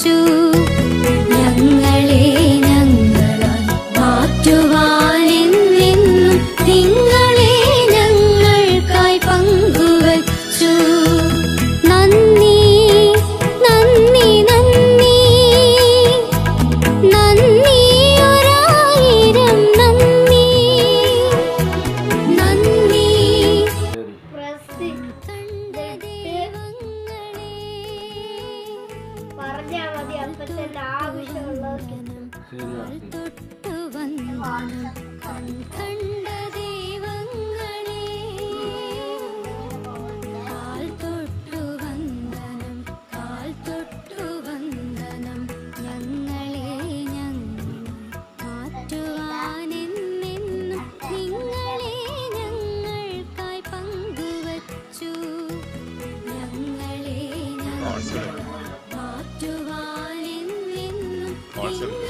ഞങ്ങളെ ഞങ്ങളായി മാറ്റുവാനെന്നെന്നും നിങ്ങളെ ഞങ്ങൾക്കായി പങ്കുവച്ചു. നന്ദി നന്ദി നന്ദി നന്ദി, ഒരായിരം നന്ദി നന്ദി. പറഞ്ഞാൽ മതി അപ്പത്തന്നെ ആവശ്യമുള്ളവർക്ക് കണ്ട ദൈവങ്ങളെ കാൽ തൊട്ടു വന്ദനം, കാൽ തൊട്ടു വന്ദനം. ഞങ്ങളെ ഞങ്ങൾ മാറ്റുവാനെന്നെന്നും നിങ്ങളെ ഞങ്ങൾക്കായി പങ്കുവച്ചു. ഞങ്ങളെ ഞങ്ങൾ മാറ്റുവാനെന്നെന്നും